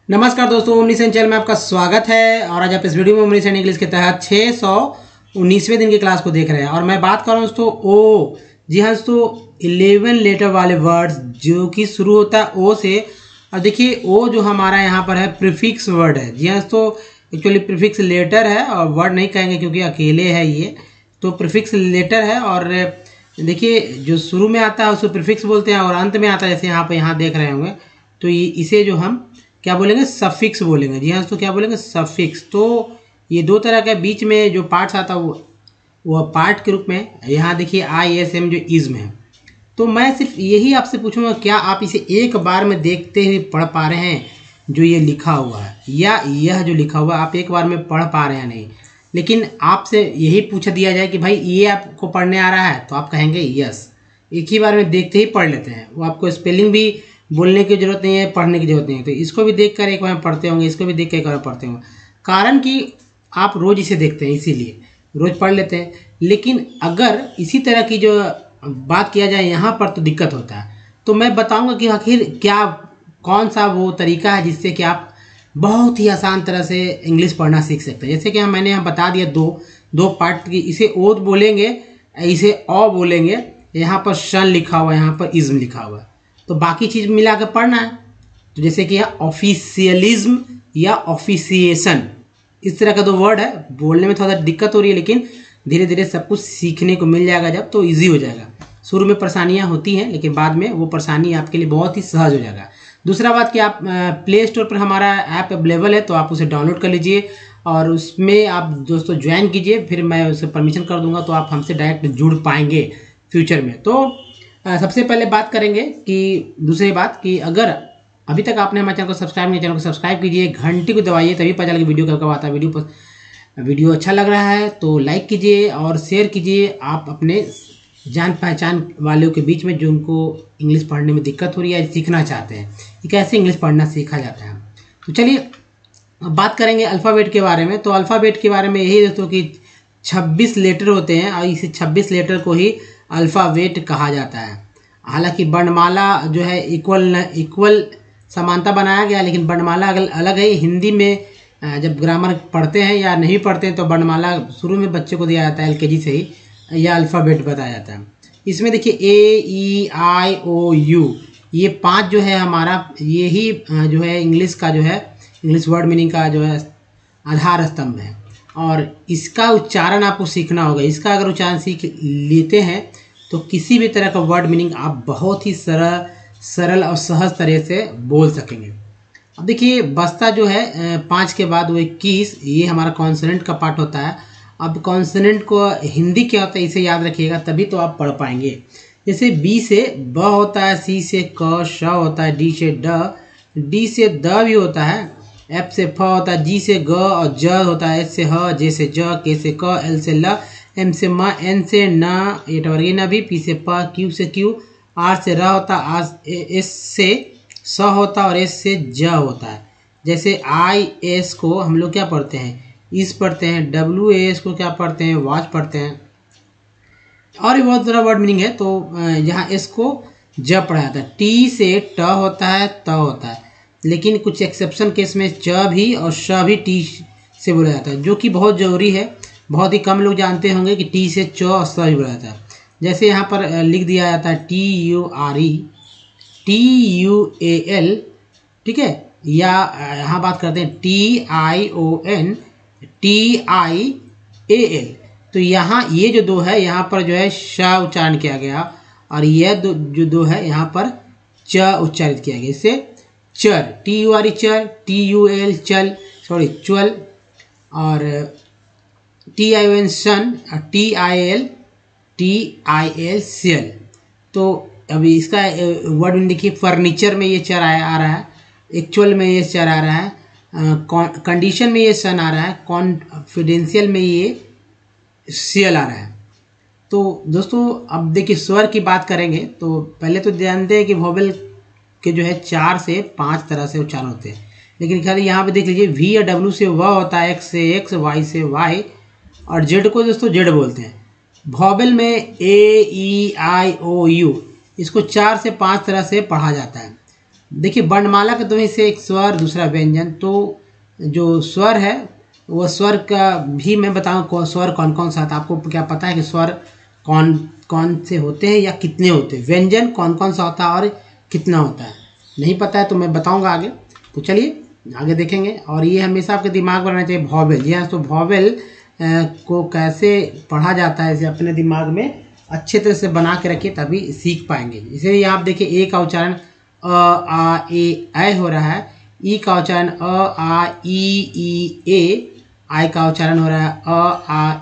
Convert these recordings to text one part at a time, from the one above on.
नमस्कार दोस्तों, omniscient channel में आपका स्वागत है। और आज आप इस वीडियो में ओमनीसेंट इंग्लिश के तहत 619वें दिन की क्लास को देख रहे हैं। और मैं बात कर रहा हूँ दोस्तों ओ, जी हाँ दोस्तों, 11 लेटर वाले वर्ड्स जो कि शुरू होता है ओ से। अब देखिए ओ जो हमारा यहाँ पर है प्रीफिक्स वर्ड है। जी हाँ दोस्तों, एक्चुअली प्रीफिक्स लेटर है और वर्ड नहीं कहेंगे क्योंकि अकेले है ये, तो प्रीफिक्स लेटर है। और देखिए जो शुरू में आता है उसको प्रीफिक्स बोलते हैं, और अंत में आता है जैसे यहाँ पे यहाँ देख रहे होंगे तो ये इसे जो हम क्या बोलेंगे, सफिक्स बोलेंगे। जी हाँ तो क्या बोलेंगे, सफिक्स। तो ये दो तरह के बीच में जो पार्ट्स आता है वो पार्ट के रूप में यहाँ देखिए ISM जो इज्म है। तो मैं सिर्फ यही आपसे पूछूंगा, क्या आप इसे एक बार में देखते हुए पढ़ पा रहे हैं जो ये लिखा हुआ है, या यह जो लिखा हुआ है आप एक बार में पढ़ पा रहे हैं नहीं। लेकिन आपसे यही पूछ दिया जाए कि भाई ये आपको पढ़ने आ रहा है, तो आप कहेंगे यस, एक ही बार में देखते ही पढ़ लेते हैं। वो आपको स्पेलिंग भी बोलने की जरूरत नहीं है, पढ़ने की जरूरत नहीं है। तो इसको भी देखकर एक बार पढ़ते होंगे, इसको भी देख कर एक बार पढ़ते होंगे, कारण कि आप रोज इसे देखते हैं इसीलिए रोज पढ़ लेते हैं। लेकिन अगर इसी तरह की जो बात किया जाए यहाँ पर तो दिक्कत होता है। तो मैं बताऊंगा कि आखिर क्या कौन सा वो तरीका है जिससे कि आप बहुत ही आसान तरह से इंग्लिश पढ़ना सीख सकते हैं। जैसे कि मैंने यहाँ बता दिया दो पार्ट की, इसे ओ बोलेंगे, इसे अ बोलेंगे। यहाँ पर शन लिखा हुआ है, यहाँ पर इज्म लिखा हुआ है, तो बाकी चीज मिला के पढ़ना है। तो जैसे कि यह ऑफिशियलिज्म या ऑफिसिएशन, इस तरह का दो वर्ड है, बोलने में थोड़ा दिक्कत हो रही है, लेकिन धीरे धीरे सब कुछ सीखने को मिल जाएगा जब, तो इजी हो जाएगा। शुरू में परेशानियां होती हैं, लेकिन बाद में वो परेशानी आपके लिए बहुत ही सहज हो जाएगा। दूसरा बात कि आप प्ले स्टोर पर हमारा ऐप अवेलेबल है, तो आप उसे डाउनलोड कर लीजिए और उसमें आप दोस्तों ज्वाइन कीजिए, फिर मैं उसे परमिशन कर दूंगा तो आप हमसे डायरेक्ट जुड़ पाएंगे फ्यूचर में। तो सबसे पहले बात करेंगे कि दूसरी बात कि अगर अभी तक आपने हमारे चैनल को सब्सक्राइब नहीं, चैनल को सब्सक्राइब कीजिए, घंटी को दबाइए, तभी पता चलेगा वीडियो कब आता है। वीडियो अच्छा लग रहा है तो लाइक कीजिए और शेयर कीजिए आप अपने जान पहचान वालों के बीच में जो उनको इंग्लिश पढ़ने में दिक्कत हो रही है, सीखना चाहते हैं कि कैसे इंग्लिश पढ़ना सीखा जाता है। तो चलिए बात करेंगे अल्फ़ाबेट के बारे में। तो अल्फ़ाबेट के बारे में यही दोस्तों कि 26 लेटर होते हैं और इस 26 लेटर को ही अल्फ़ाबेट कहा जाता है। हालांकि वर्णमाला जो है इक्वल समानता बनाया गया, लेकिन वर्णमाला अलग है। हिंदी में जब ग्रामर पढ़ते हैं या नहीं पढ़ते हैं तो वर्णमाला शुरू में बच्चे को दिया जाता है LKG से ही, या अल्फ़ाबेट बताया जाता है। इसमें देखिए AEIOU, ये 5 जो है हमारा, ये ही जो है इंग्लिश का जो है इंग्लिश वर्ड मीनिंग का जो है आधार स्तंभ है। और इसका उच्चारण आपको सीखना होगा। इसका अगर उच्चारण सीख लेते हैं तो किसी भी तरह का वर्ड मीनिंग आप बहुत ही सरल और सहज तरह से बोल सकेंगे। अब देखिए बस्ता जो है 5 के बाद वो 21, ये हमारा कॉन्सोनेंट का पार्ट होता है। अब कॉन्सोनेंट को हिंदी क्या होता है इसे याद रखिएगा, तभी तो आप पढ़ पाएंगे। जैसे B से ब होता है, C से क, श होता है, D से ड, D से द भी होता है, F से फ होता है, G से ग और ज होता है, S से ह, J से ज, K से क, L से ल, M से म, N से न, ये टवर्गी न भी, P से प, Q से क्यू, R से र होता है, S से स होता है और S से ज होता है। जैसे IS को हम लोग क्या पढ़ते हैं, इस पढ़ते हैं। WAS को क्या पढ़ते हैं, वॉच पढ़ते हैं। और भी बहुत सारा वर्ड मीनिंग है। तो यहाँ S को ज पढ़ा जाता है। T से ट होता है, त होता है, लेकिन कुछ एक्सेप्शन केस में च भी और श भी T से बोला जाता है, जो कि बहुत जरूरी है। बहुत ही कम लोग जानते होंगे कि T से च और स भी बोला जाता है। जैसे यहाँ पर लिख दिया जाता है TURE TUAL, ठीक है, या यहाँ बात करते हैं TION TIAL। तो यहाँ ये जो दो है, यहाँ पर जो है श उच्चारण किया गया, और यह जो दो है यहाँ पर च उच्चारित किया गया। इससे चर, TURE चर, TUAL चल, सॉरी च्वल, और TION सन, TIAL सेल। तो अभी इसका वर्ड में देखिए, फर्नीचर में ये चर आ रहा है, एक्चुअल में ये चर आ रहा है, कंडीशन में ये सन आ रहा है, कॉन्फिडेंशियल में ये सीएल आ रहा है। तो दोस्तों अब देखिए स्वर की बात करेंगे तो पहले तो जानते हैं कि वोवेल के जो है 4 से 5 तरह से उच्चारण होते हैं, लेकिन खाली यहाँ पे देख लीजिए V या W से व होता है, X से X, Y से Y, और Z को दोस्तों Z बोलते हैं। वोवेल में AEIOU, इसको 4 से 5 तरह से पढ़ा जाता है। देखिए वर्णमाला के दो हिस्से, एक स्वर दूसरा व्यंजन। तो जो स्वर है वो स्वर का भी मैं बताऊँ स्वर कौन कौन सा आता है। आपको क्या पता है कि स्वर कौन कौन से होते हैं या कितने होते हैं? व्यंजन कौन कौन सा होता है और कितना होता है? नहीं पता है तो मैं बताऊंगा आगे। तो चलिए आगे देखेंगे। और ये हमेशा आपके दिमाग में रहना चाहिए वॉवेल। जी हाँ, तो वॉवेल को कैसे पढ़ा जाता है इसे अपने दिमाग में अच्छे तरह से बना के रखिए, तभी सीख पाएंगे। इसीलिए आप देखिए ए का उच्चारण अ आ ए हो रहा है, ई का उच्चारण अ आ ई ए, आई का उच्चारण हो रहा है अ आ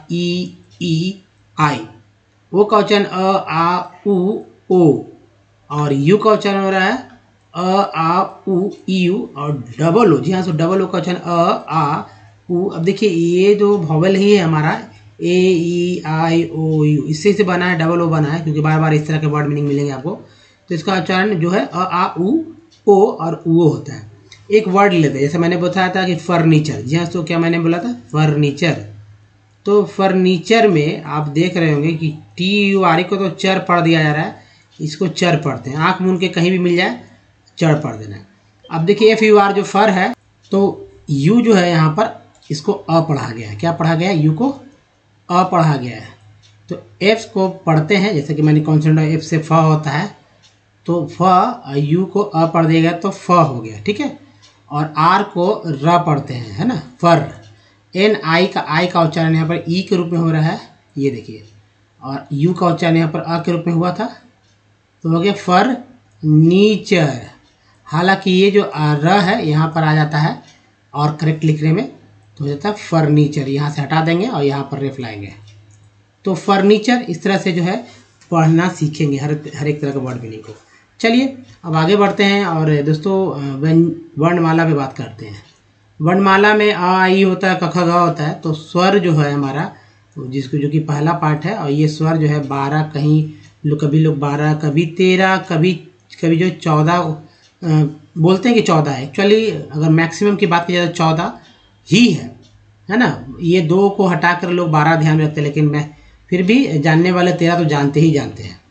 ई आई, ओ का उच्चारण अ आ उ ओ, और यू का उच्चारण हो रहा है अ आ उ यू, और डबल ओ, जी हाँ, तो डबल ओ का उच्चारण अ आ उ। अब देखिए ये जो वॉवेल ही है हमारा ए ई आई ओ यू, इससे से बना है, डबल ओ बना है, क्योंकि बार बार इस तरह के वर्ड मीनिंग मिलेंगे आपको। तो इसका उच्चारण जो है अ आ उ ओ और उ होता है। एक वर्ड लेते हैं, जैसे मैंने बताया था कि फर्नीचर। जी हाँ, तो क्या मैंने बोला था? फर्नीचर। तो फर्नीचर में आप देख रहे होंगे कि टी यू आर ई को तो चर पढ़ दिया जा रहा है, इसको चर पढ़ते हैं। आँख मूंद के कहीं भी मिल जाए चर पढ़ देना है। अब देखिए एफ यू आर जो फर है, तो यू जो है यहाँ पर इसको अ पढ़ा गया है। क्या पढ़ा गया है? यू को अ पढ़ा गया है। तो एफ को पढ़ते हैं, जैसे कि मैंने कॉन्सोनेंट एफ से फ होता है, तो फ यू को अ पढ़ देगा तो फ हो गया, ठीक है। और आर को र पढ़ते हैं, है ना, फर। एन आई का उच्चारण यहाँ पर ई के रूप में हो रहा है, ये देखिए। और यू का उच्चारण यहाँ पर अ के रूप में हुआ था, तो हो गया फर नीचर। हालांकि ये जो र है यहाँ पर आ जाता है और करेक्ट लिखने में तो हो जाता है फर्नीचर। यहाँ से हटा देंगे और यहाँ पर रेफ लाएंगे, तो फर्नीचर। इस तरह से जो है पढ़ना सीखेंगे हर एक तरह के वर्ड मीनिंग को। चलिए अब आगे बढ़ते हैं और दोस्तों वर्णमाला पे बात करते हैं। वर्णमाला में आ आई होता है, क ख ग होता है। तो स्वर जो है हमारा, जिसको जो कि पहला पार्ट है, और ये स्वर जो है 12, कहीं कभी लोग 12, कभी 13, कभी जो 14 बोलते हैं कि 14 है। एक्चुअली अगर मैक्सिमम की बात की जाए तो 14 ही है ना। ये दो को हटाकर लोग 12 ध्यान में रखते हैं, लेकिन मैं फिर भी जानने वाले 13 तो जानते ही जानते हैं।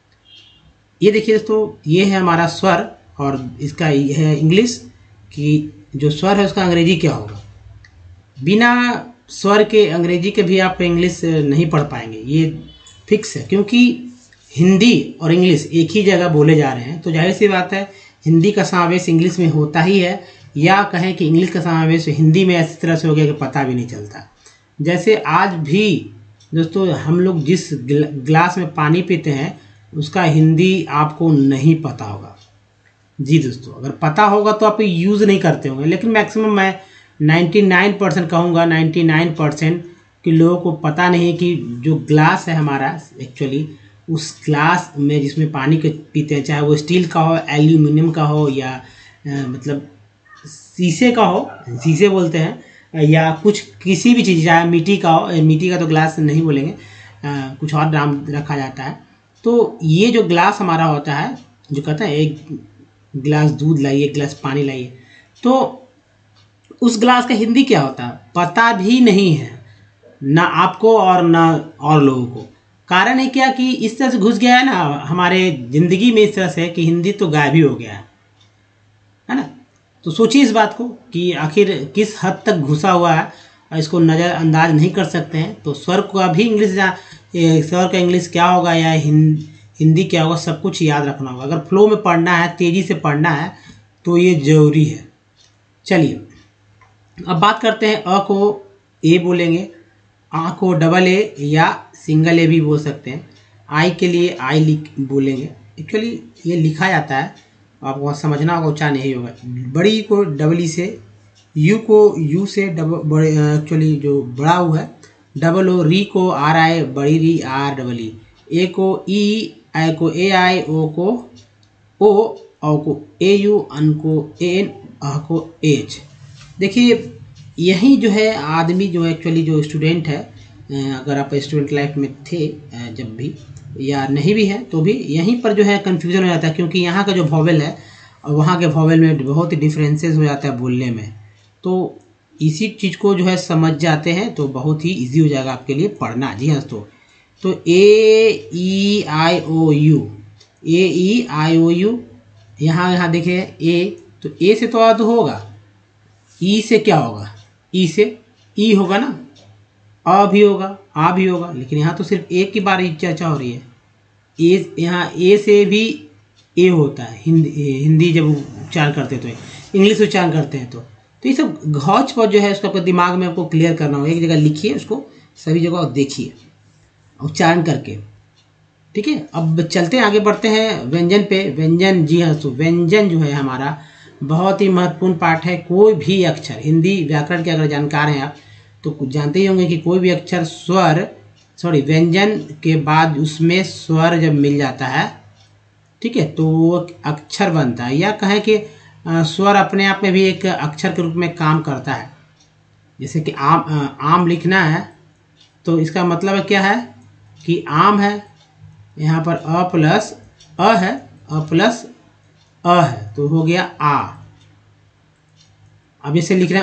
ये देखिए दोस्तों, ये है हमारा स्वर, और इसका ये है इंग्लिश कि जो स्वर है उसका अंग्रेजी क्या होगा। बिना स्वर के अंग्रेजी के भी आप इंग्लिश नहीं पढ़ पाएंगे, ये फिक्स है। क्योंकि हिंदी और इंग्लिश एक ही जगह बोले जा रहे हैं, तो जाहिर सी बात है हिंदी का समावेश इंग्लिश में होता ही है, या कहें कि इंग्लिश का समावेश हिंदी में ऐसी तरह से हो गया कि पता भी नहीं चलता। जैसे आज भी दोस्तों हम लोग जिस गिलास में पानी पीते हैं उसका हिंदी आपको नहीं पता होगा। जी दोस्तों, अगर पता होगा तो आप यूज़ नहीं करते होंगे, लेकिन मैक्सिमम मैं 99% कहूँगा, 99% के लोगों को पता नहीं कि जो ग्लास है हमारा, एक्चुअली उस ग्लास में जिसमें पानी के पीते हैं, चाहे वो स्टील का हो, एल्यूमिनियम का हो, या मतलब शीशे का हो, शीशे बोलते हैं, या कुछ किसी भी चीज़, चाहे मिट्टी का हो, मिट्टी का तो ग्लास नहीं बोलेंगे, कुछ और नाम रखा जाता है। तो ये जो ग्लास हमारा होता है, जो कहते हैं एक गिलास दूध लाइए, एक गिलास पानी लाइए, तो उस ग्लास का हिंदी क्या होता है पता भी नहीं है, ना आपको और ना और लोगों को। कारण है क्या कि इस तरह से घुस गया है ना हमारे ज़िंदगी में, इस तरह से कि हिंदी तो गायब ही हो गया है ना। तो सोचिए इस बात को कि आखिर किस हद तक घुसा हुआ है, और इसको नज़रअंदाज नहीं कर सकते हैं। तो स्वर का भी इंग्लिश, स्वर का इंग्लिश क्या होगा या हिंदी क्या होगा, सब कुछ याद रखना होगा। अगर फ्लो में पढ़ना है, तेज़ी से पढ़ना है, तो ये ज़रूरी है। चलिए अब बात करते हैं। अ को ए बोलेंगे, आ को डबल ए या सिंगल ए भी बोल सकते हैं। आई के लिए आई बोलेंगे। एक्चुअली ये लिखा जाता है, आपको समझना होगा, उच्चारण नहीं होगा। बड़ी को डबल ई से, यू को यू से डबल बड़े, एक्चुअली जो बड़ा यू है डबल ओ, री को आर आई, बड़ी री आर डबल ई, ए को ई, आई को ए आई, ओ को ओ को ए यू, अन को एन, अ को एच। देखिए यही जो है आदमी जो है, एक्चुअली जो स्टूडेंट है, अगर आप स्टूडेंट लाइफ में थे जब भी, या नहीं भी है तो भी, यहीं पर जो है कन्फ्यूज़न हो जाता है, क्योंकि यहाँ का जो वॉवेल है और वहाँ के वॉवेल में बहुत ही डिफरेंसेस हो जाता है बोलने में। तो इसी चीज़ को जो है समझ जाते हैं तो बहुत ही इजी हो जाएगा आपके लिए पढ़ना। जी हाँ तो ए ई आई ओ you, A E I O you, यहाँ देखिए ए, तो ए से तो अ होगा, ई से क्या होगा, ई से ई होगा ना, अ भी होगा, आ भी होगा, लेकिन यहाँ तो सिर्फ ए की बारे चर्चा हो रही है। ए, यहाँ ए से भी ए होता है, हिंदी जब उच्चारण करते हैं तो, इंग्लिश उच्चारण करते हैं तो ये सब घौच पौच जो है उसको आपको दिमाग में आपको क्लियर करना होगा। एक जगह लिखिए उसको, सभी जगह देखिए उच्चारण करके, ठीक है। अब चलते हैं, आगे बढ़ते हैं व्यंजन पे। व्यंजन, जी हाँ, तो व्यंजन जो है हमारा बहुत ही महत्वपूर्ण पार्ट है। कोई भी अक्षर, हिंदी व्याकरण के अगर जानकार हैं आप तो जानते ही होंगे कि कोई भी अक्षर व्यंजन के बाद उसमें स्वर जब मिल जाता है, ठीक है, तो वो अक्षर बनता है। या कहें कि स्वर अपने आप में भी एक अक्षर के रूप में काम करता है। जैसे कि आम लिखना है तो इसका मतलब क्या है कि आम है, यहाँ पर अ प्लस अ है, अ प्लस अ है, तो हो गया आ। अब इसे लिखना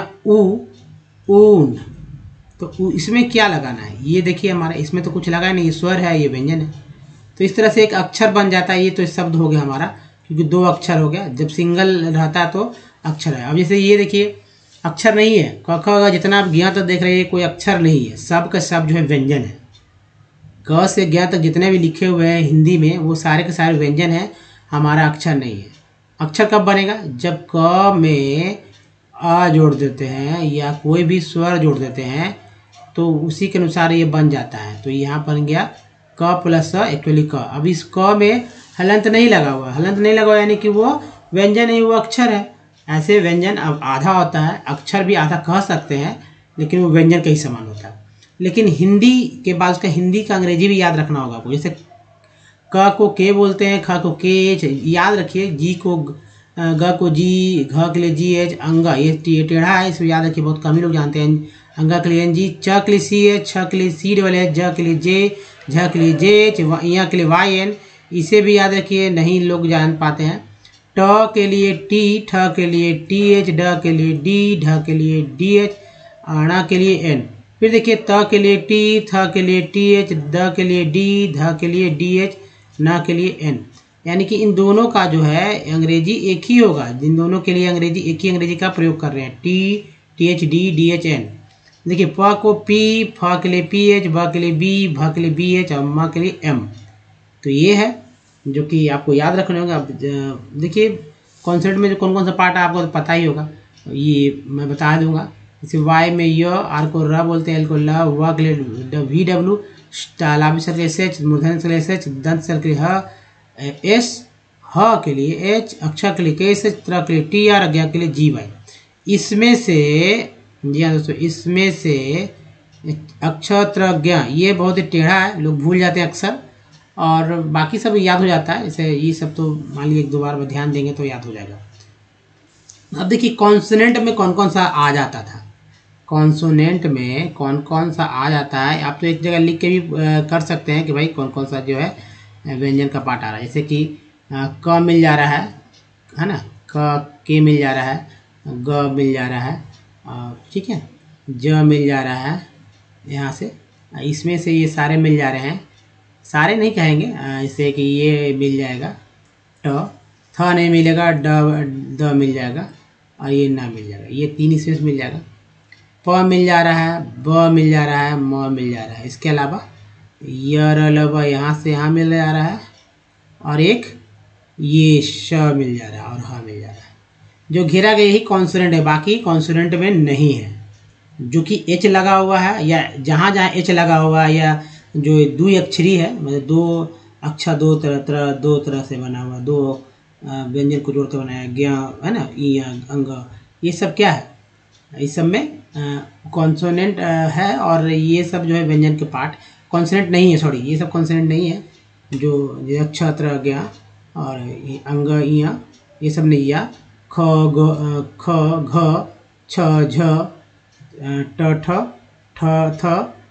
ऊन, तो इसमें क्या लगाना है, ये देखिए हमारा इसमें तो कुछ लगा नहीं, ये स्वर है, ये व्यंजन है। तो इस तरह से एक अक्षर बन जाता है। ये तो शब्द हो गया हमारा, क्योंकि दो अक्षर हो गया। जब सिंगल रहता है तो अक्षर है। अब जैसे ये देखिए अक्षर नहीं है, क ख जितना आप ज्ञ तक देख रहे हैं कोई अक्षर नहीं है, सब का सब जो है व्यंजन है। क से ज्ञ तक जितने भी लिखे हुए हैं हिंदी में वो सारे के सारे व्यंजन है, हमारा अक्षर नहीं है। अक्षर कब बनेगा, जब क में अ जोड़ देते हैं या कोई भी स्वर जोड़ देते हैं तो उसी के अनुसार ये बन जाता है। तो यहाँ बन गया क प्लस अ एक्चुअली क। अब इस क में हलंत नहीं लगा हुआ, हलंत नहीं लगा हुआ यानी कि वो व्यंजन नहीं, वो अक्षर है। ऐसे व्यंजन अब आधा होता है, अक्षर भी आधा कह सकते हैं, लेकिन वो व्यंजन के ही समान होता है। लेकिन हिंदी के बाद उसका हिंदी का अंग्रेजी भी याद रखना होगा आपको। जैसे क को के बोलते हैं, ख को के, याद रखिए। जी को ग को जी, घ के लिए जी एच, अंगा ये टेढ़ा है, इसको याद रखिए, बहुत कम ही लोग जानते हैं। अंगा के लिए एन जी, च के लिए सी एच, छ के लिए सी डबल एच, ज के लिए जे, झ के लिए जे एच, या के लिए वाई एन, इसे भी याद रखिए, नहीं लोग जान पाते हैं। ट के लिए टी, ठ के लिए टी एच, ड के लिए डी, ढ के लिए डी एच, ण के लिए एन। फिर देखिए त के लिए टी, थ के लिए टी एच, द के लिए डी, ध के लिए डी एच, न के लिए एन। यानी कि इन दोनों का जो है अंग्रेजी एक ही होगा, इन दोनों के लिए अंग्रेजी एक ही अंग्रेजी का प्रयोग कर रहे हैं, T, T H D, D H N. देखिए प को पी, फ के लिए पी एच, ब के लिए बी, भ के लिए बी एच और म के लिए एम। तो ये है जो कि आपको याद रखने होगा। अब देखिए कॉन्सेप्ट में जो कौन कौन सा पार्ट है आपको तो पता ही होगा, ये मैं बता दूंगा। जैसे वाई में य, आर को र बोलते हैं, एल को ल, व के लिए वी डब्ल्यू, तालाबी सर के एस एच, मूर्धन्य सर के एस एच, दंत सर के ह एस, ह के लिए एच, अक्षर के लिए के एस एच, त्र के लिए टी आर, अज्ञा के लिए जी वाई। इसमें से, जी हाँ दोस्तों, इसमें से अक्षर त्र ज्ञ ये बहुत ही टेढ़ा है, लोग भूल जाते हैं अक्सर, और बाकी सब याद हो जाता है। जैसे ये सब तो मान लीजिए एक दो बार ध्यान देंगे तो याद हो जाएगा। अब देखिए कॉन्सोनेंट में कौन कौन सा आ जाता था, कॉन्सोनेंट में कौन कौन सा आ जाता है, आप तो एक जगह लिख के भी कर सकते हैं कि भाई कौन कौन सा जो है व्यंजन का पार्ट आ रहा है। जैसे कि क मिल जा रहा है ना, के मिल जा रहा है, ग मिल जा रहा है, ठीक है, ज मिल जा रहा है यहाँ से, इसमें से ये सारे मिल जा रहे हैं, सारे नहीं कहेंगे, इससे कि ये मिल जाएगा, ट, थ नहीं मिलेगा, द मिल जाएगा और ये ना मिल जाएगा, ये तीन इसमें मिल जाएगा। प मिल जा रहा है, ब मिल जा रहा है, म मिल जा रहा है। इसके अलावा य र ल व यहाँ से यहाँ मिल जा रहा है, और एक ये श मिल जा रहा है और ह मिल जा रहा है। जो घेरा गया यही कॉन्सोनेंट है, बाकी कॉन्सोनेंट में नहीं है। जो कि एच लगा हुआ है या जहाँ जहाँ एच लगा हुआ है या जो द्विअक्षरी है, मतलब दो अक्षर दो तरह से बना हुआ, दो व्यंजन को जोड़कर बनाया गया है ना, ई अंग, ये सब क्या है, इस सब में कॉन्सोनेंट है। और ये सब जो है व्यंजन के पार्ट, कॉन्सोनेंट नहीं है, सॉरी ये सब कॉन्सोनेंट नहीं है। जो अक्षर गया और अंग इया ये सब नहीं, या ख घ छ झ ट ठ थ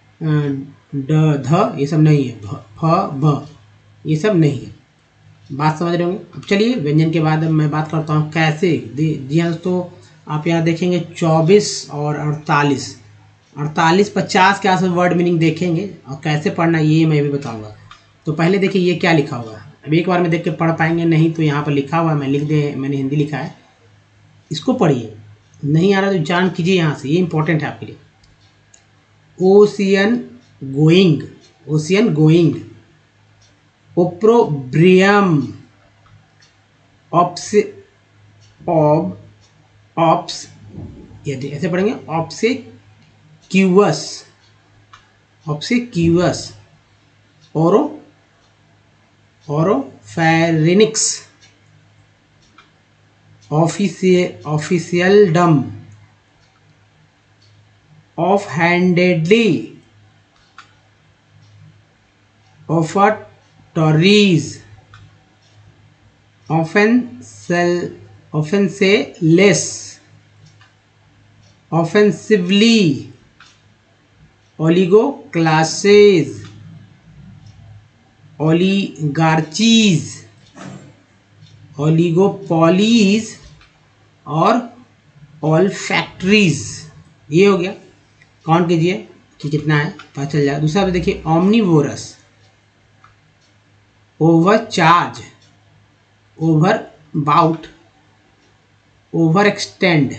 ड ध ये सब नहीं है, फ भ ये सब नहीं है। बात समझ रहे होंगे। अब चलिए व्यंजन के बाद मैं बात करता हूँ कैसे। जी हाँ दोस्तों, आप यहाँ देखेंगे 24 और 48 50 के आसपास वर्ड मीनिंग देखेंगे, और कैसे पढ़ना ये मैं भी बताऊंगा। तो पहले देखिए ये क्या लिखा हुआ है, अब एक बार में देख के पढ़ पाएंगे नहीं, तो यहाँ पर लिखा हुआ है, मैंने हिंदी लिखा है, इसको पढ़िए। नहीं आ रहा तो उच्चारण कीजिए यहाँ से, ये इंपॉर्टेंट है आपके लिए। Ocean going, ocean going. Opprobrium, oops oops, ये ऐसे पढ़ेंगे, obsequious, obsequious. Oropharynx, officialdom, offhandedly, offertories, offenceless, offensively, oligoclases, oligarchies, oligopolies और ऑल फैक्ट्रीज। ये हो गया, काउंट कीजिए कि कितना है, पता चल जाएगा। दूसरा पे देखिए, omnivorous, overcharge, overbought, overextend,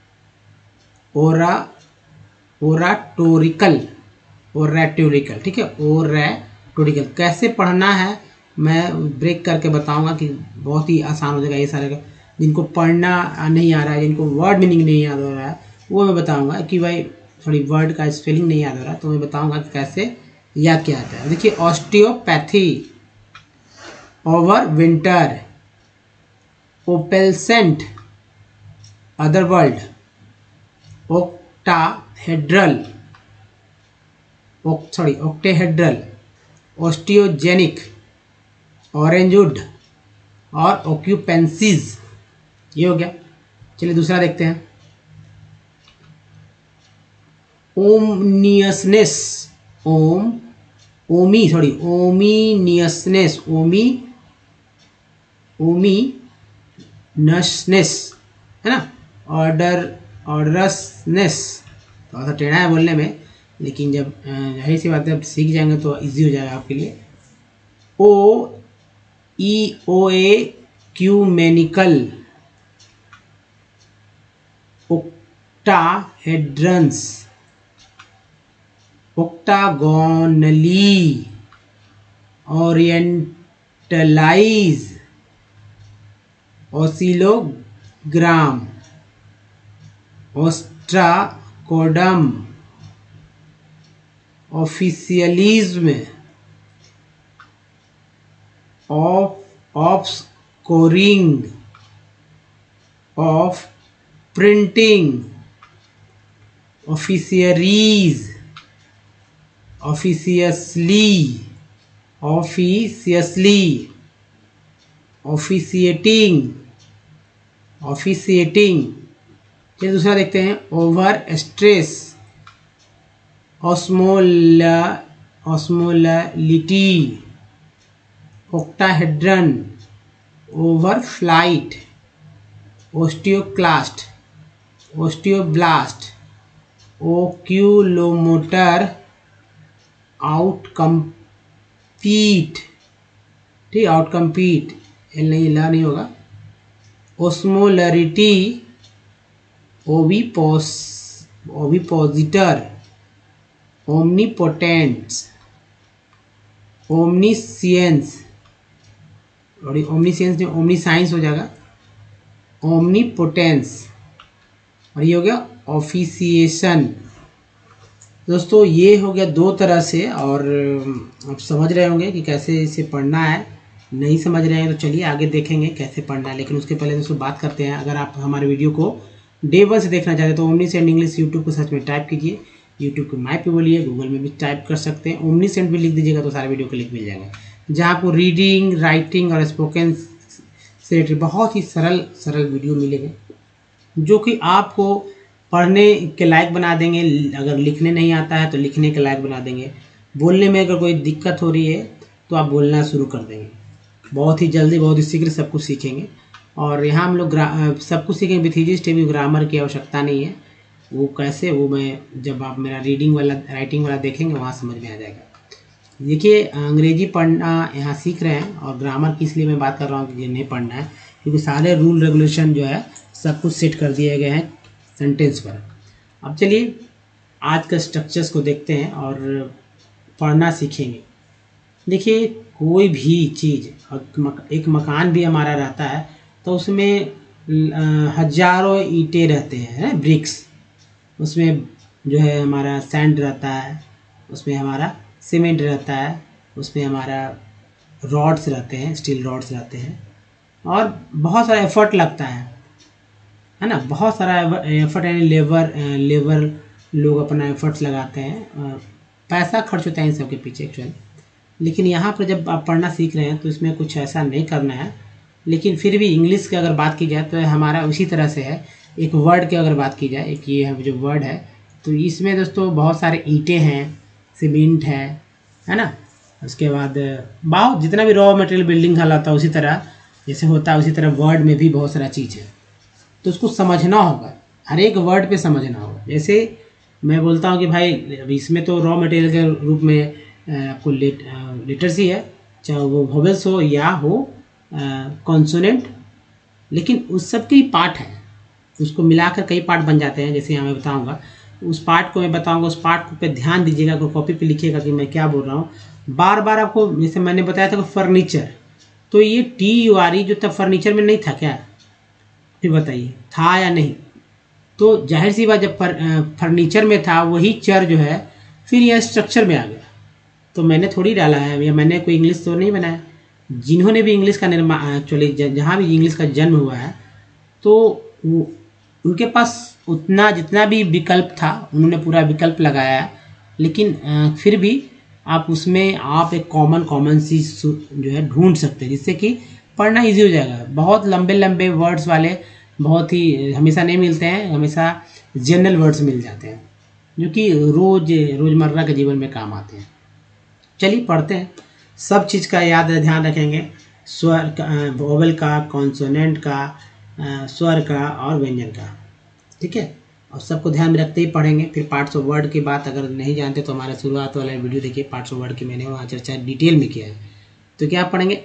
oratorical, oratorical, ठीक है, ओरेटोरिकल। कैसे पढ़ना है मैं ब्रेक करके बताऊंगा कि बहुत ही आसान हो जाएगा। ये सारे जिनको पढ़ना नहीं आ रहा है, जिनको वर्ड मीनिंग नहीं याद हो रहा है, वो मैं बताऊंगा कि भाई थोड़ी वर्ड का स्पेलिंग नहीं याद हो रहा है, तो मैं बताऊंगा कि कैसे याद किया जाता है। देखिए, osteopathy, overwinter, opalescent, otherworld, octahedral, osteogenic, orangewood और ऑक्यूपेंसीज। ये हो गया। चलिए दूसरा देखते हैं, ओमनियसनेस, ओमिनियसनेस, ओमिनसनेस, है ना, ऑर्डरसनेस। थोड़ा सा टेढ़ा है बोलने में, लेकिन जब जाहिर सी बात है अब सीख जाएंगे तो इजी हो जाएगा आपके लिए। Oecumenical, octahedrons, octagonally, orientalise, oscillogram, ostracoderm, officialism, offscouring, offprinting, officiaries, officiously, officiating. चलिए दूसरा देखते हैं, overstress, osmolality, octahedron, overflight, osteoclast, osteoblast, oculomotor, outcompete, ठीक, आउटकम्पीट, एल नहीं, ला नहीं होगा, ओस्मोलरिटी, ओविपोजिटर, ओमनीपोटेंट्स, ओमनीसियंस, और ओमनीसियंस नहीं, ओमनीसाइंस हो जाएगा, ओमनीपोटेंस, और ये हो गया ऑफिसिएशन। दोस्तों ये हो गया दो तरह से, और आप समझ रहे होंगे कि कैसे इसे पढ़ना है। नहीं समझ रहे हैं तो चलिए आगे देखेंगे कैसे पढ़ना है, लेकिन उसके पहले दोस्तों बात करते हैं। अगर आप हमारे वीडियो को डे 1 से देखना चाहते हैं तो ओमनीसेंट इंग्लिश यूट्यूब को सर्च में टाइप कीजिए, यूट्यूब को मैप पे बोलिए, गूगल में भी टाइप कर सकते हैं, ओमनीसेंट भी लिख दीजिएगा तो सारे वीडियो को लिंक मिल जाएगा, जहाँ आपको रीडिंग, राइटिंग और स्पोकन से रिलेटेड बहुत ही सरल वीडियो मिलेंगे, जो कि आपको पढ़ने के लायक बना देंगे। अगर लिखने नहीं आता है तो लिखने के लायक बना देंगे, बोलने में अगर कोई दिक्कत हो रही है तो आप बोलना शुरू कर देंगे। बहुत ही जल्दी, बहुत ही शीघ्र सब कुछ सीखेंगे। और यहाँ हम लोग सब कुछ सीखेंगे विथ ईजी स्टेप, ग्रामर की आवश्यकता नहीं है। वो कैसे, वो मैं जब आप मेरा रीडिंग वाला, राइटिंग वाला देखेंगे वहाँ समझ में आ जाएगा। देखिए अंग्रेजी पढ़ना यहाँ सीख रहे हैं और ग्रामर की इसलिए मैं बात कर रहा हूँ कि नहीं पढ़ना है, क्योंकि सारे रूल रेगुलेशन जो है सब कुछ सेट कर दिए गए हैं सेंटेंस पर। अब चलिए आज का स्ट्रक्चर्स को देखते हैं और पढ़ना सीखेंगे। देखिए कोई भी चीज़, एक मकान भी हमारा रहता है तो उसमें हजारों ईंटें रहते हैं, ब्रिक्स। उसमें जो है हमारा सैंड रहता है, उसमें हमारा सीमेंट रहता है, उसमें हमारा रॉड्स रहते हैं, स्टील रॉड्स रहते हैं, और बहुत सारा एफर्ट लगता है ना। बहुत सारा एफर्ट यानी लेबर लोग अपना एफर्ट्स लगाते हैं, पैसा खर्च होता है इन सब के पीछे एक्चुअली। लेकिन यहाँ पर जब आप पढ़ना सीख रहे हैं तो इसमें कुछ ऐसा नहीं करना है। लेकिन फिर भी इंग्लिश की अगर बात की जाए तो हमारा उसी तरह से है। एक वर्ड की अगर बात की जाए, एक ये जो वर्ड है, तो इसमें दोस्तों बहुत सारे ईंटें हैं, सीमेंट है ना। उसके बाद बहुत जितना भी रॉ मटेरियल बिल्डिंग का होता है उसी तरह जैसे होता है, उसी तरह वर्ड में भी बहुत सारा चीज़ है। तो उसको समझना होगा, हर एक वर्ड पे समझना होगा। जैसे मैं बोलता हूँ कि भाई अभी इसमें तो रॉ मटेरियल के रूप में आपको लेटर्स ही है, चाहे वो वोवेल्स हो या हो कॉन्सोनेंट, लेकिन उस सब के ही पार्ट है। उसको मिलाकर कई पार्ट बन जाते हैं। जैसे यहाँ मैं बताऊँगा, उस पार्ट को मैं बताऊँगा, उस पार्ट पे ध्यान दीजिएगा, को कॉपी पे लिखिएगा कि मैं क्या बोल रहा हूँ। बार बार आपको, जैसे मैंने बताया था कि फर्नीचर, तो ये TURE जो तब फर्नीचर में नहीं था क्या, फिर बताइए था या नहीं। तो जाहिर सी बात, जब फर्नीचर में था वही चर जो है फिर यह स्ट्रक्चर में आ गया। तो मैंने थोड़ी डाला है, या मैंने कोई इंग्लिश तो नहीं बनाया। जिन्होंने भी इंग्लिश का निर्माण, एक्चुअली जहाँ भी इंग्लिश का जन्म हुआ है, तो उनके पास उतना जितना भी विकल्प था उन्होंने पूरा विकल्प लगाया। लेकिन फिर भी आप उसमें आप एक कॉमन सी जो है ढूंढ सकते हैं, जिससे कि पढ़ना इजी हो जाएगा। बहुत लंबे लंबे वर्ड्स वाले बहुत ही हमेशा नहीं मिलते हैं, हमेशा जनरल वर्ड्स मिल जाते हैं जो कि रोज़मर्रा के जीवन में काम आते हैं। चलिए पढ़ते हैं। सब चीज़ का ध्यान रखेंगे, स्वर का, वोवेल का, कॉन्सोनेंट का, स्वर का और व्यंजन का, ठीक है। और सबको ध्यान में रखते ही पढ़ेंगे। फिर पार्ट्स ऑफ वर्ड की बात अगर नहीं जानते तो हमारा शुरुआत वाला वीडियो देखिए, पार्ट्स ऑफ वर्ड की मैंने वहाँ चर्चा डिटेल में किया है। तो क्या पढ़ेंगे,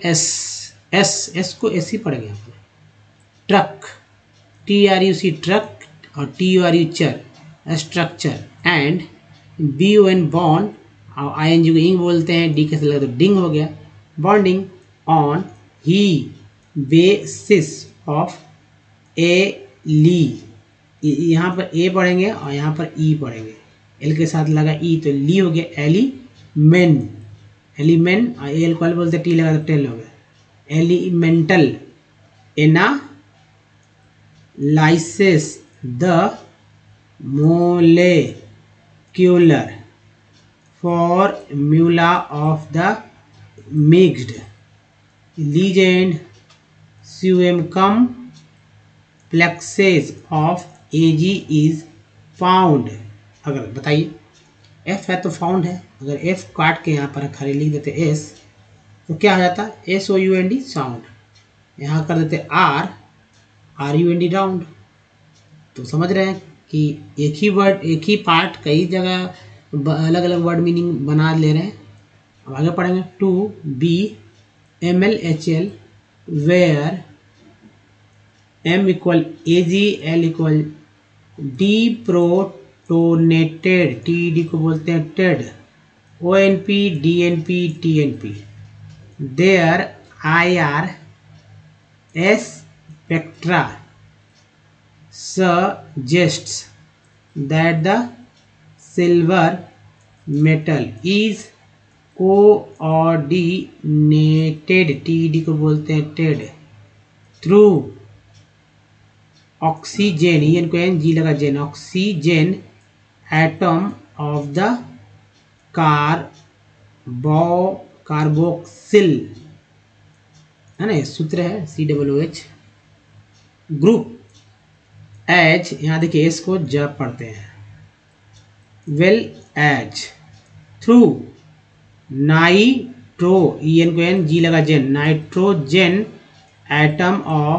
एस को एस ही पढ़ेंगे आप। ट्रक, TRUC ट्रक, और TURE चर, स्ट्रक्चर, एंड BON बॉन्ड, और ING को इंग बोलते हैं, डी के से लगा तो डिंग हो गया, बॉन्डिंग, ऑन, ही, बेसिस ऑफ, ए, ली, यहाँ पर ए पढ़ेंगे और यहाँ पर ई पढ़ेंगे, एल के साथ लगा ई तो ली हो गया, एलिमेंट, एलिमेंट, और एल को बोलते टी लगा तो टेल हो गया, elemental, analyses, the molecular formula of the mixed legend complexes of AG is found। अगर बताइए F है तो फाउंड है, अगर F काट के यहाँ पर खाली लिख देते S तो क्या हो जाता, SOUND साउंड, यहाँ कर देते RUND राउंड। तो समझ रहे हैं कि एक ही वर्ड, एक ही पार्ट कई जगह अलग अलग वर्ड मीनिंग बना ले रहे हैं। अब आगे पढ़ेंगे, to be MLHL where M equal AG, L equal deprotonated, TD को बोलते हैं टेड, ONP DNP TNP, there IR spectra suggests that the silver metal is coordinated, TD को बोलते हैं टेड, थ्रू ऑक्सीजन, EN को NG लगा जेन, oxygen atom of the carboxyl, है ना, सूत्र है COOH, ग्रुप एच, यहाँ देखिए एस को जब पढ़ते हैं, well H, through nitro, EN को NG लगा जेन, nitrogen atom of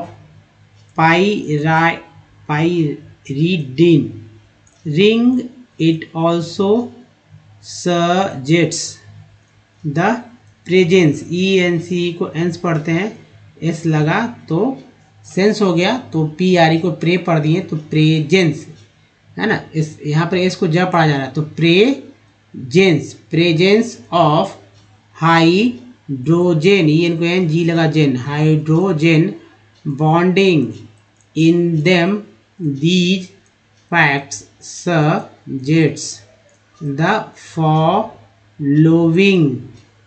pyridine ring, it also suggests the presence, ENC को एंस पढ़ते हैं, एस लगा तो सेंस हो गया, तो PRE को प्रे पढ़ दिए तो प्रेजेंस है ना। इस यहाँ पर एस को जब पढ़ा जा रहा है तो presence, presence of hydrogen, EN को एन, जी लगा जेन, hydrogen bonding in them, these facts suggests the following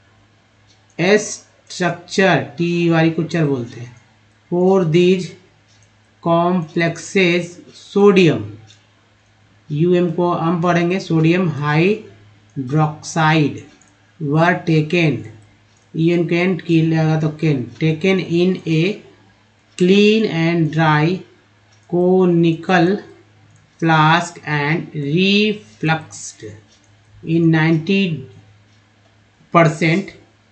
structure, T वाली को चर बोलते हैं, for these complexes sodium, UM को हम पढ़ेंगे, sodium hydroxide were taken, EN कैन की लगा तो कैन, taken in a clean and dry conical flask and refluxed in 90%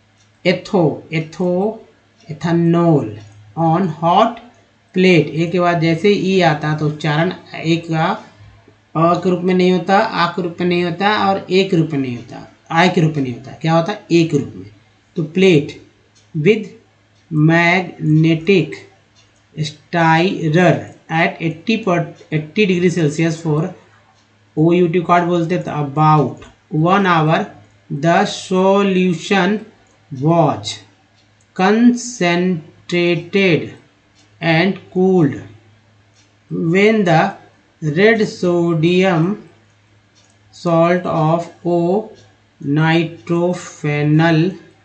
ethanol on hot plate। एक के बाद जैसे ई आता तो उच्चारण एक का अ के रूप में नहीं होता, आ के रूप में नहीं होता और ए के रूप में नहीं होता, आय के रूप में नहीं होता, क्या होता है ए के रूप में। तो plate with magnetic stirrer at 80 degree Celsius for OUT कार्ड बोलते हैं, तो about 1 hour the solution was concentrated and cooled when the red sodium salt of O nitrophenol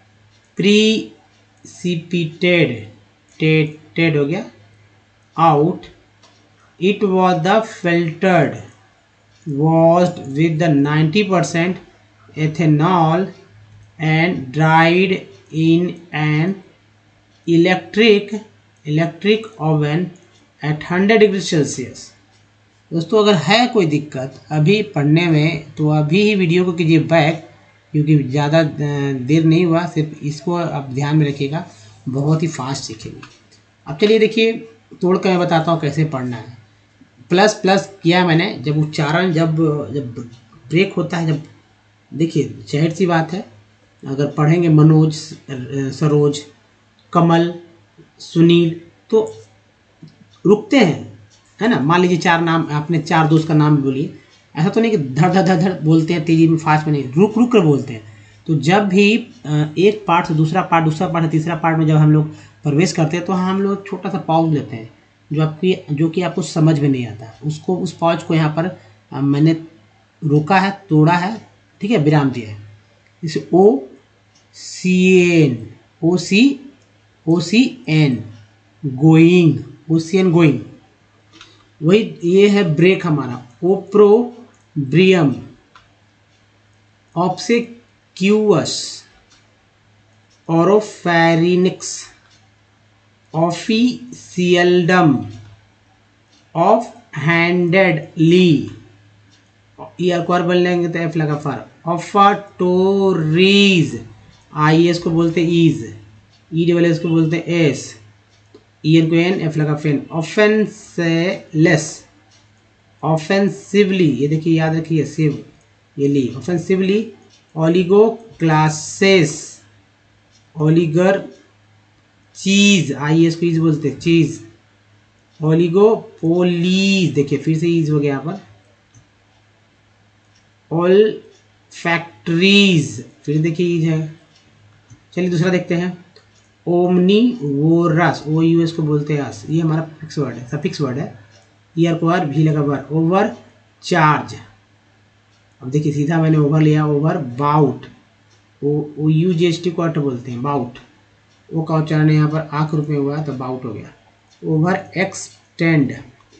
precipitated हो गया out, it was the filtered washed with the 90% ethanol and dried in an electric oven at 100 degree Celsius. दोस्तों अगर है कोई दिक्कत अभी पढ़ने में तो अभी ही वीडियो को कीजिए बैक, क्योंकि ज़्यादा देर नहीं हुआ, सिर्फ इसको आप ध्यान में रखिएगा, बहुत ही फास्ट सीखेंगे। अब चलिए देखिए तोड़ कर मैं बताता हूँ कैसे पढ़ना है। प्लस प्लस किया मैंने, जब उच्चारण जब ब्रेक होता है, जब देखिए जाहिर सी बात है अगर पढ़ेंगे मनोज, सरोज, कमल, सुनील तो रुकते हैं, है ना। मान लीजिए 4 नाम, आपने 4 दोस्त का नाम बोलिए, ऐसा तो नहीं कि धड़ धड़ धड़ धड़ बोलते हैं तेजी में, फास्ट में नहीं, रुक रुक कर बोलते हैं। तो जब भी एक पार्ट से दूसरा पार्ट से तीसरा पार्ट में जब हम लोग प्रवेश करते हैं तो हम लोग छोटा सा पॉज लेते हैं, जो कि आपको समझ में नहीं आता, उसको उस पॉज को यहाँ पर मैंने रोका है, तोड़ा है, ठीक है, विराम दिया है। इसे OCN गोइंग, OCN गोइंग, वही ये है ब्रेक हमारा। Opprobrium, obsequious, oropharynx, officialdom, offhandedly, ईयर को बोल लेंगे तो एफ लगा फर, ऑफाटोरीज, IS को बोलते ईज, EWS को बोलते एस, EN को एन, एफ लगा फेन, ऑफेंसलेस, ऑफेंसिवली, ये देखिए याद रखिए सिव, ये ली, offensively, oligoclases, oligarchies, IS को ईज बोलते चीज, ओलिगो पोलीज, देखिए फिर से ईज हो गया यहाँ पर, ऑल फैक्ट्रीज, फिर देखिए ईज है। चलिए दूसरा देखते हैं, ओमनीवोरस, OUS को बोलते हैं अस, ये हमारा फिक्स वर्ड है, सफिक्स वर्ड है, ईयर को आर, भी लगा वर, ओवर चार्ज। अब देखिए सीधा मैंने ओवर लिया, ओवर बाउट, OUGST को अट बोलते हैं, बाउट, वो का उच्चारण यहाँ पर आख रूप में हुआ तो बाउट हो गया। Overextend,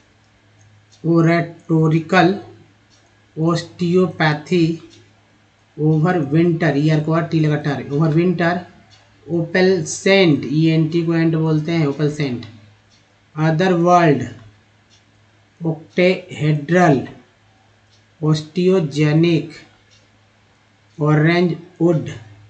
oratorical, osteopathy, overwinter, ईयर को टी लगा टर, overwinter, opalescent, ENT को एंट बोलते हैं, opalescent, otherworld, octahedral, osteogenic, orangewood,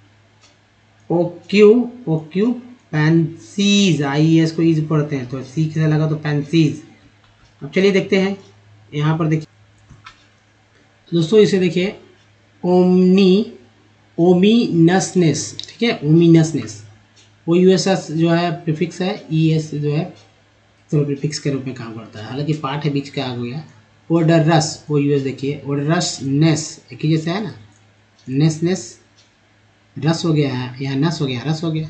occupancies, IES को ईज पढ़ते हैं तो सी से लगा तो पेंसीज। अब चलिए देखते हैं यहाँ पर, देखिए दोस्तों इसे देखिए, ओमनी ओमिनसनेस, ठीक है, ominousness. O U S S जो है प्रीफिक्स है, ई एस जो है तो प्रीफिक्स के रूप में काम करता है, हालांकि पाठ है बीच का आ गया। ओडरस, ओ यू एस देखिए, ओडरसनेस एक ही जैसा है ना, नेसनेस रस हो गया है, यहाँ नस हो गया, रस हो गया।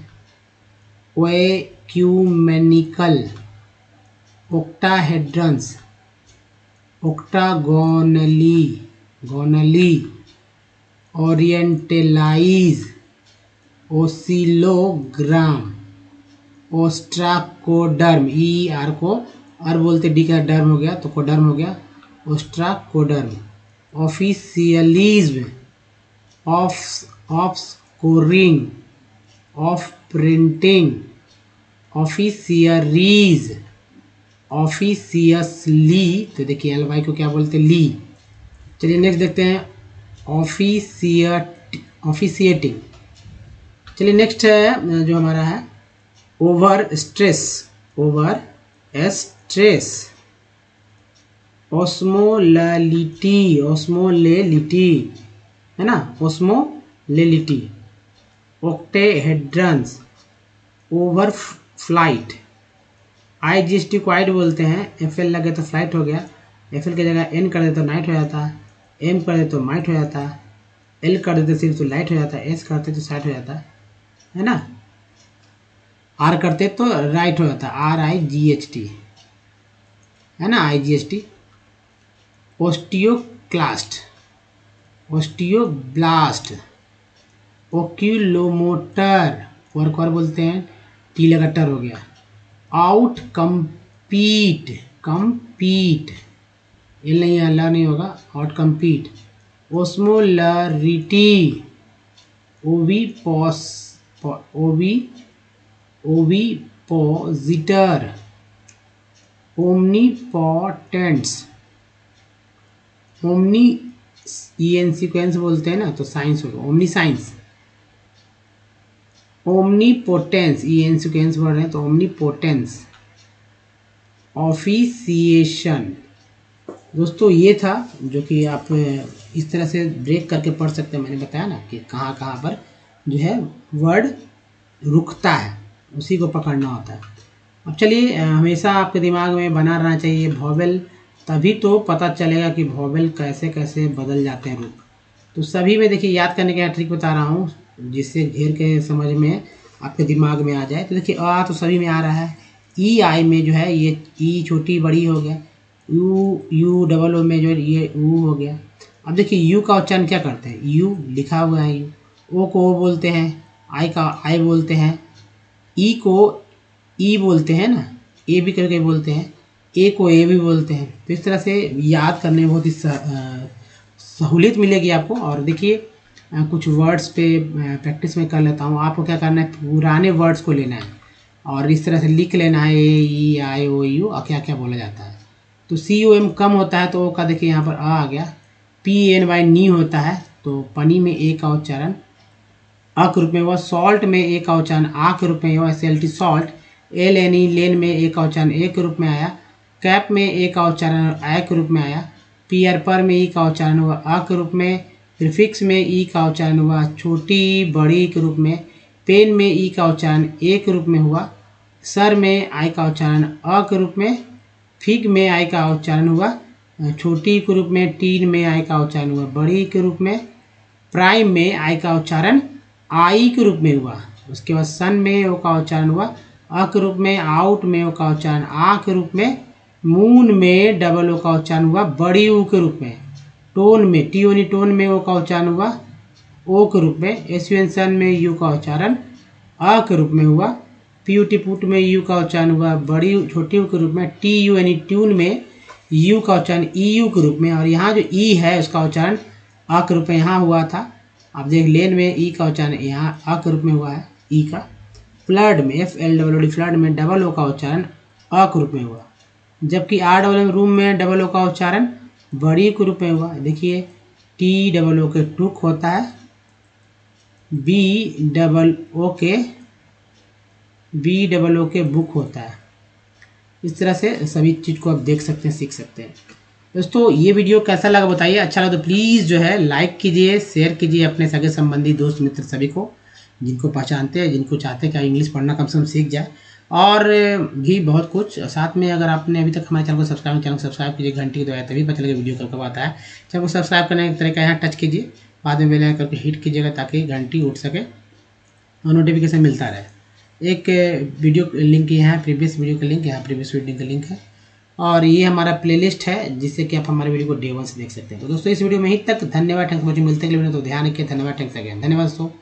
ओएक्यूमेनिकल, ओक्टाहेड्रंस, ओक्टागोनली, गोनली, orientalise, oscillogram, ostracoderm, E R को आर बोलते, डी का डर्म हो गया तो कोडर्म हो गया, ostracoderm. Officialism, offscouring, offprinting, officiaries, officiously, तो देखिए एल वाई को क्या बोलते हैं, ली। चलिए नेक्स्ट देखते हैं, ऑफिशिएटिंग। चलिए नेक्स्ट है जो हमारा है overstress, overstress. Osmolality, osmolality है ना, osmolality. Octahedrons, overflight. IGST को आइट बोलते हैं, FL लगे तो फ्लाइट हो गया, FL की जगह N कर दे तो नाइट हो जाता है, M कर दे तो माइट हो जाता है, L कर देते सिर्फ तो लाइट हो जाता है, S करते तो साइट हो जाता है ना, R करते तो राइट हो जाता है, RIGHT है ना, IGST। Osteoclast, osteoblast, oculomotor, work और बोलते हैं, टी लगा टर हो गया। आउट कम्पीट, कम्पीट एल नहीं है, अल्लाह नहीं होगा, outcompete. Osmolarity, ovipositor, omnipotents, ओमनी ENC को एंस बोलते हैं ना तो साइंस होगा, ओमनी साइंस। ओमनीपोटेंस, ENC को एंस बोल रहे हैं तो ओमनीपोटेंस। ऑफिसिएशन, दोस्तों ये था जो कि आप इस तरह से ब्रेक करके पढ़ सकते हैं, मैंने बताया ना कि कहाँ कहाँ पर जो है वर्ड रुकता है, उसी को पकड़ना होता है। अब चलिए, हमेशा आपके दिमाग में बना रहना चाहिए वॉवेल, तभी तो पता चलेगा कि वॉवेल कैसे कैसे बदल जाते हैं रूप। तो सभी में देखिए याद करने का ट्रिक बता रहा हूँ, जिससे घेर के समझ में आपके दिमाग में आ जाए। तो देखिए आ तो सभी में आ रहा है, EI में जो है ये ई छोटी बड़ी हो गया, यू डबल ओ में जो है ये ऊ हो गया। अब देखिए यू का उच्चारण क्या करते हैं, यू लिखा हुआ है यू, ओ को ओ बोलते हैं, आई का आई बोलते हैं, ई को ई बोलते हैं ना, ए भी करके बोलते हैं, ए को ए भी बोलते हैं। तो इस तरह से याद करने में बहुत ही सहूलियत मिलेगी आपको। और देखिए कुछ वर्ड्स पे प्रैक्टिस में कर लेता हूँ। आपको क्या करना है, पुराने वर्ड्स को लेना है और इस तरह से लिख लेना है, EIOU और क्या क्या बोला जाता है। तो COM कम होता है तो ओ का देखिए यहाँ पर आ गया। PNY नी होता है तो पनी में ए का उच्चारण अ के रूप में हुआ। सॉल्ट में ए का उच्चारण आ के रूप में हुआ, SLT सॉल्ट। LNE लेन में ए का उच्चारण ए के रूप में आया। कैप में ए का उच्चारण आ के रूप में आया। पियर पर में ई का उच्चारण हुआ अ के रूप में। प्रीफिक्स में ई का उच्चारण हुआ छोटी बड़ी के रूप में। पेन में ई का उच्चारण ए के रूप में हुआ। सर में आई का उच्चारण अ के रूप में। फिग में आई का उच्चारण हुआ छोटी के रूप में। टीन में आई का उच्चारण हुआ बड़ी के रूप में। प्राइम में आई का उच्चारण आई के रूप में हुआ। उसके बाद सन में ओ का उच्चारण हुआ अ के रूप में। आउट में ओ का उच्चारण आ के रूप में। मून में डबल ओ का उच्चारण हुआ बड़ी ऊ के रूप में। टोन में टीओनी टोन में ओ का उच्चारण हुआ ओ के रूप में। एसुएंसन में यू का उच्चारण अ के रूप में हुआ। पीयूटी पुट में यू का उच्चारण हुआ बड़ी छोटी ऊ के रूप में। TUNE ट्यून में यू का उच्चारण EU के रूप में। और यहाँ जो ई है उसका उच्चारण अ के रूप में यहाँ हुआ था। आप देख लेन में ई का उच्चारण यहाँ अ के रूप में हुआ है ई का। फ्लड में FLWD फ्लड में डबल ओ का उच्चारण अ के रूप में हुआ। जबकि RWM रूम में डबल ओ का उच्चारण बड़ी के रूप में हुआ। देखिए TOO के टुक होता है, BOO के बुक होता है। इस तरह से सभी चीज़ को आप देख सकते हैं, सीख सकते हैं। दोस्तों ये वीडियो कैसा लगा बताइए, अच्छा लगा तो प्लीज़ जो है लाइक कीजिए, शेयर कीजिए अपने सगे संबंधी दोस्त मित्र सभी को, जिनको पहचानते हैं, जिनको चाहते हैं कि इंग्लिश पढ़ना कम से कम सीख जाए। और भी बहुत कुछ साथ में, अगर आपने अभी तक हमारे चैनल को सब्सक्राइब कीजिए, घंटी की दबाएं तभी पता चलेगा वीडियो कब आता है। चैनल को सब्सक्राइब करने का तरीका यहाँ टच कीजिए, बाद में बेल आइकन को हिट कीजिएगा ताकि घंटी उठ सके और नोटिफिकेशन मिलता रहे। एक वीडियो लिंक यहाँ है, प्रीवियस वीडियो का लिंक, यहाँ प्रीवियस वीडियो का लिंक है, और ये हमारा प्लेलिस्ट है जिससे कि आप हमारे वीडियो को डे 1 से देख सकते हैं। तो दोस्तों इस वीडियो में ही तक, धन्यवाद, थैंक्स फॉर वॉचिंग, मिलते हैं अगले वीडियो, तो ध्यान रखिए, धन्यवाद, थैंक्स अगेन, धन्यवाद दोस्तों।